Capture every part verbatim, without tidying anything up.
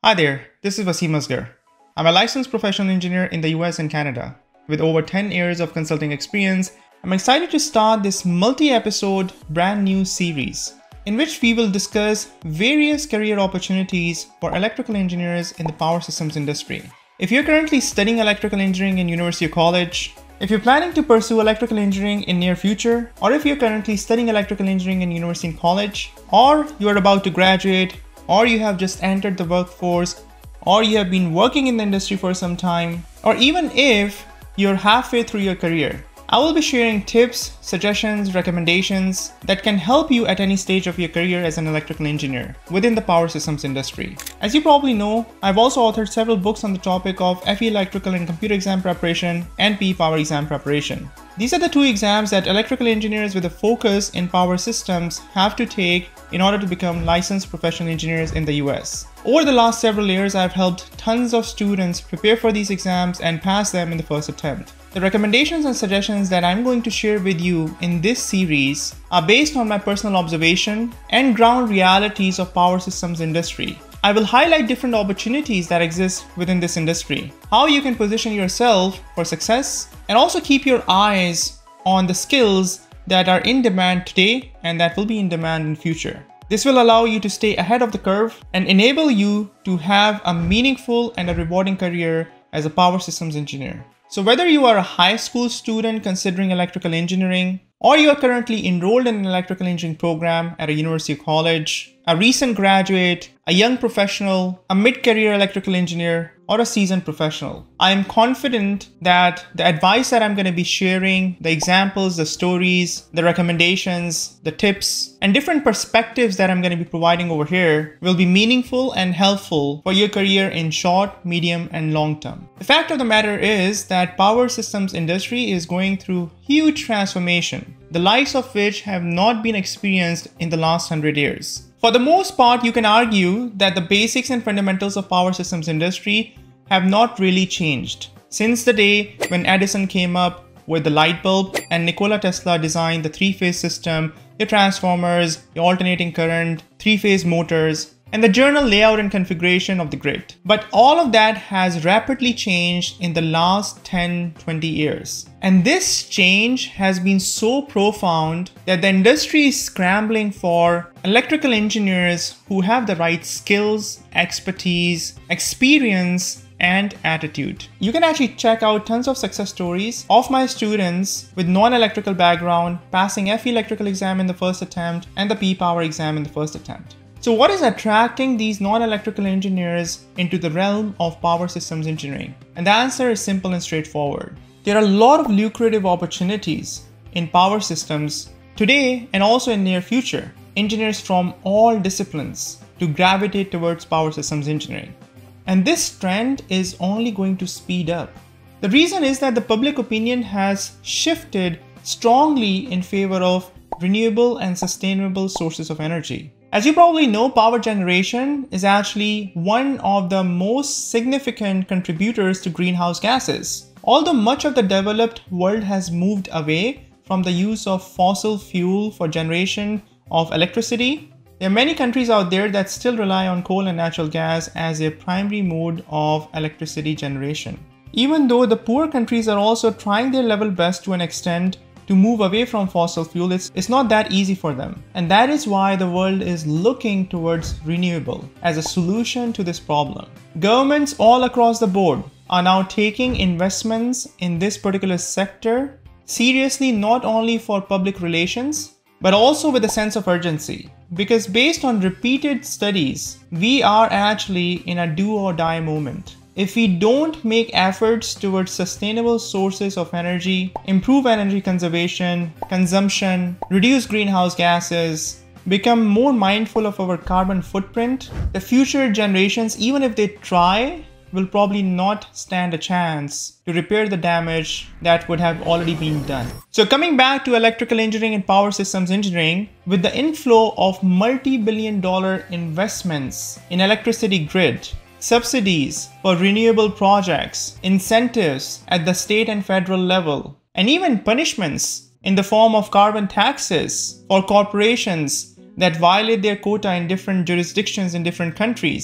Hi there, this is Wasim Asghar. I'm a licensed professional engineer in the U S and Canada. With over ten years of consulting experience, I'm excited to start this multi-episode brand new series in which we will discuss various career opportunities for electrical engineers in the power systems industry. If you're currently studying electrical engineering in university or college, if you're planning to pursue electrical engineering in near future, or if you're currently studying electrical engineering in university and college, or you are about to graduate, or you have just entered the workforce, or you have been working in the industry for some time, or even if you're halfway through your career, I will be sharing tips, suggestions, recommendations that can help you at any stage of your career as an electrical engineer within the power systems industry. As you probably know, I've also authored several books on the topic of F E electrical and computer exam preparation and P E power exam preparation. These are the two exams that electrical engineers with a focus in power systems have to take in order to become licensed professional engineers in the U S. Over the last several years, I've helped tons of students prepare for these exams and pass them in the first attempt. The recommendations and suggestions that I'm going to share with you in this series are based on my personal observation and ground realities of power systems industry. I will highlight different opportunities that exist within this industry, how you can position yourself for success, and also keep your eyes on the skills that are in demand today and that will be in demand in future. This will allow you to stay ahead of the curve and enable you to have a meaningful and a rewarding career as a power systems engineer. So whether you are a high school student considering electrical engineering, or you are currently enrolled in an electrical engineering program at a university or college, a recent graduate, a young professional, a mid-career electrical engineer, or a seasoned professional, I am confident that the advice that I'm going to be sharing, the examples, the stories, the recommendations, the tips, and different perspectives that I'm going to be providing over here will be meaningful and helpful for your career in short, medium, and long term. The fact of the matter is that power systems industry is going through huge transformation, the likes of which have not been experienced in the last hundred years. For the most part, you can argue that the basics and fundamentals of power systems industry have not really changed since the day when Edison came up with the light bulb and Nikola Tesla designed the three-phase system, your transformers, your alternating current, three-phase motors, and the general layout and configuration of the grid. But all of that has rapidly changed in the last ten to twenty years. And this change has been so profound that the industry is scrambling for electrical engineers who have the right skills, expertise, experience, and attitude. You can actually check out tons of success stories of my students with non-electrical background passing F E electrical exam in the first attempt and the P power exam in the first attempt. So what is attracting these non-electrical engineers into the realm of power systems engineering? And the answer is simple and straightforward. There are a lot of lucrative opportunities in power systems today and also in near future. Engineers from all disciplines to gravitate towards power systems engineering. And this trend is only going to speed up. The reason is that the public opinion has shifted strongly in favor of renewable and sustainable sources of energy. As you probably know, power generation is actually one of the most significant contributors to greenhouse gases. Although much of the developed world has moved away from the use of fossil fuel for generation of electricity, there are many countries out there that still rely on coal and natural gas as their primary mode of electricity generation. Even though the poor countries are also trying their level best to an extent to move away from fossil fuel, it's, it's not that easy for them. And that is why the world is looking towards renewable as a solution to this problem. Governments all across the board are now taking investments in this particular sector seriously, not only for public relations, but also with a sense of urgency. Because based on repeated studies, we are actually in a do or die moment. If we don't make efforts towards sustainable sources of energy, improve energy conservation, consumption, reduce greenhouse gases, become more mindful of our carbon footprint, the future generations, even if they try, will probably not stand a chance to repair the damage that would have already been done. So coming back to electrical engineering and power systems engineering, with the inflow of multi-billion dollar investments in electricity grid, subsidies for renewable projects, incentives at the state and federal level, and even punishments in the form of carbon taxes for corporations that violate their quota in different jurisdictions in different countries.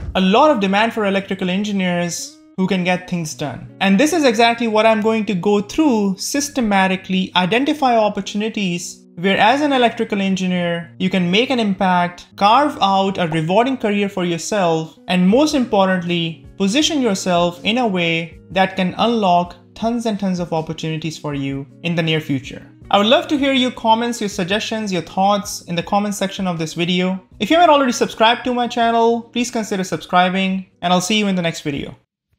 a lot of demand for electrical engineers who can get things done. And this is exactly what I'm going to go through, systematically identify opportunities where as an electrical engineer, you can make an impact, carve out a rewarding career for yourself, and most importantly, position yourself in a way that can unlock tons and tons of opportunities for you in the near future. I would love to hear your comments, your suggestions, your thoughts in the comment section of this video. If you haven't already subscribed to my channel, please consider subscribing, and I'll see you in the next video.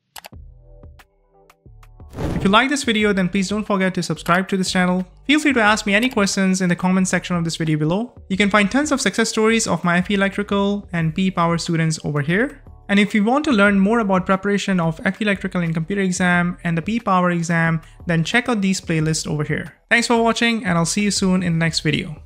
If you like this video, then please don't forget to subscribe to this channel. Feel free to ask me any questions in the comment section of this video below. You can find tons of success stories of my F E Electrical and P E Power students over here. And if you want to learn more about preparation of F E Electrical and Computer exam and the P E Power exam, then check out these playlists over here. Thanks for watching, and I'll see you soon in the next video.